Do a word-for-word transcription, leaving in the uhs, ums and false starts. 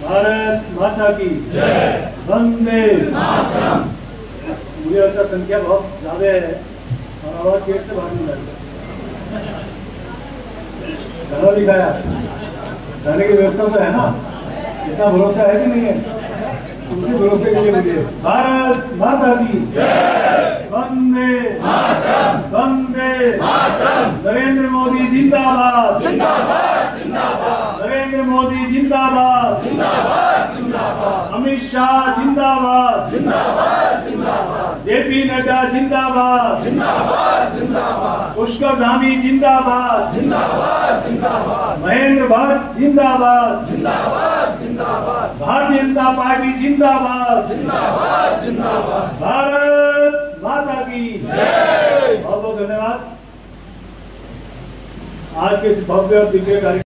भारत माता की जय। वंदे मातरम। मुझे लगता संख्या बहुत ज्यादा है और आवाज पेट से बाहर नहीं लगता। घरा दिखाया, रहने की व्यवस्था तो है ना, इतना भरोसा है कि नहीं है? उसी भरोसे के लिए मुझे भारत माता की जय। वंदे मातरम। वंदे मातरम। नरेंद्र मोदी जिंदाबाद जिंदाबाद जिंदाबाद। नरेंद्र मोदी जिंदाबाद जिंदाबाद जिंदाबाद। अमित शाह जिंदाबाद जिंदाबाद जिंदाबाद। जेपी नड्डा जिंदाबाद जिंदाबाद जिंदाबाद। पुष्कर धामी जिंदाबाद जिंदाबाद जिंदाबाद। महेंद्र भट्ट जिंदाबाद जिंदाबाद जिंदाबाद। भारतीय जनता पार्टी जिंदाबाद जिंदाबाद जिंदाबाद। भारत माता की जय। बहुत बहुत धन्यवाद। आज के इस भव्य और दिव्य कार्यक्रम